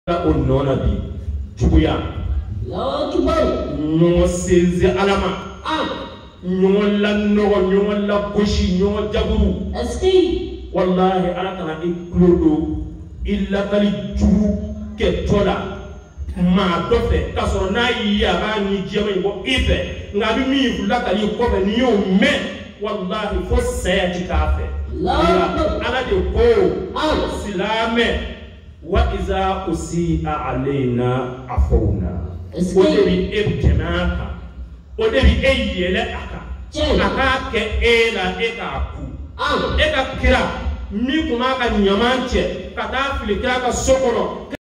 o nona bi juguya ɲɔgɔn senze alama ɲɔgɔn la nɔgɔ ɲɔgɔn la gosi ɲɔgɔn jaburu wallahi ala kana i kulo do i lakali jugu kɛ tɔ la maa dɔ fɛ k'a sɔrɔ n'a y'i ye a b'a ni jɛma in bɔ i fɛ nka a bɛ min lakali kɔfɛ n'i y'o mɛn wallahi fo saya ti k'a fɛ ala de ko silamɛ وإذا أسيء علينا عفونا ودري إبتناك ودري أي لأك أكاك إلا إكاكو إكاكرا ميكو ماكا نيامانتي كتافلي كاكا سوكولو